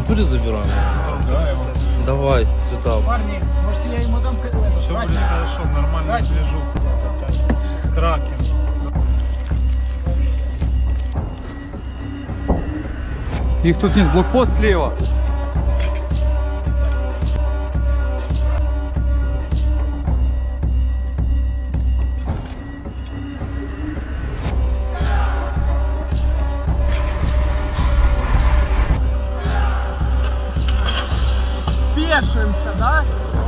натуре забираем? Да, его. Давай сюда. Парни, может я ему дам Все будет хорошо, нормально движу. Кракен. Их тут нет, блокпост слева. Спешимся, да?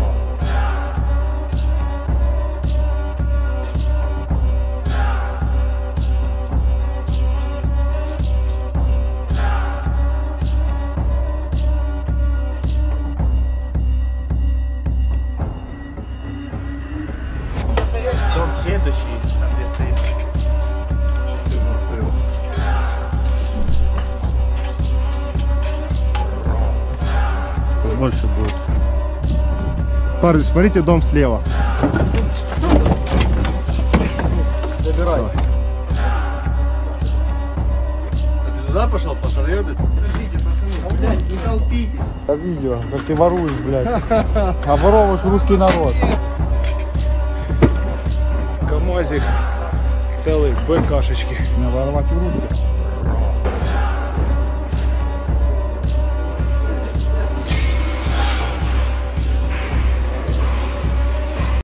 Дом следующий, там где стоит. 14. Больше будет. Парни, смотрите, дом слева. Забирай. Ты туда пошел, пошаrebец? Подождите, пацаны, блядь, не толпите. Я видео, как ты воруешь, блядь. Оборовываешь русский народ. КамАЗик целый, БКшечки. Не воровать русских.